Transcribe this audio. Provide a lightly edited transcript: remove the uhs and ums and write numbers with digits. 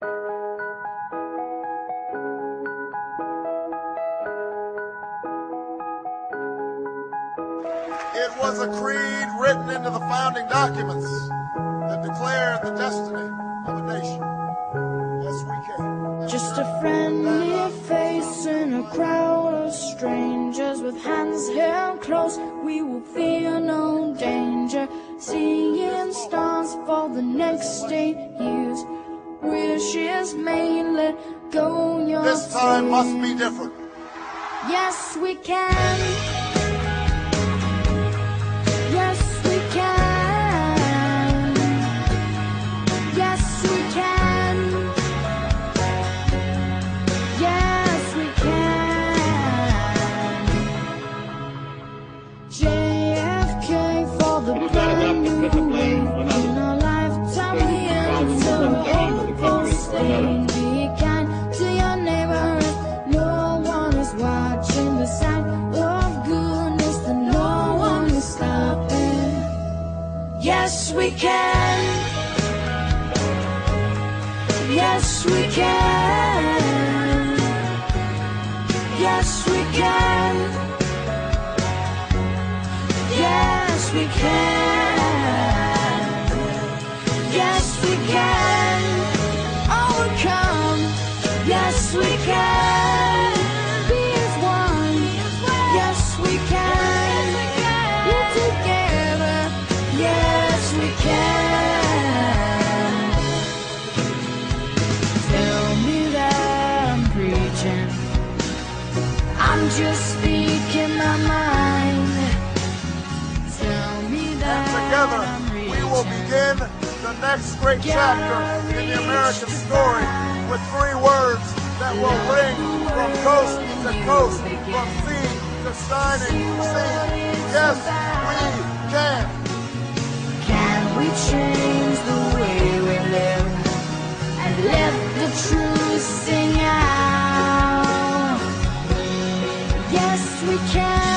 It was a creed written into the founding documents that declared the destiny of a nation. Yes, we can. Just a friendly face in a crowd of strangers with hands held close. We will fear no danger, seeing stars for the next 8 years. Wishes may let go your This time fears. must be different. Yes, we can. Yes, we can. Yes, we can. Yes, we can. JFK for the brand new wave. In our lifetime, we enter a hopeful state. Be kind to your neighbors. No one is watching. The sign of goodness that no one is stopping. Yes, we can. Yes, we can. Yes, we can. Yes, we can. Yes, we can. Overcome. Yes, we can. Be as one. Yes, we can. We're together. Yes, we can. Tell me that I'm preaching. I'm just speaking my mind. Tell me that And together, I'm we will reaching. begin the next great chapter in the American story with 3 words that will ring from coast to coast, from sea to shining sea. Yes, we can. Can we change the way we live and let the truth sing out? Yes, we can.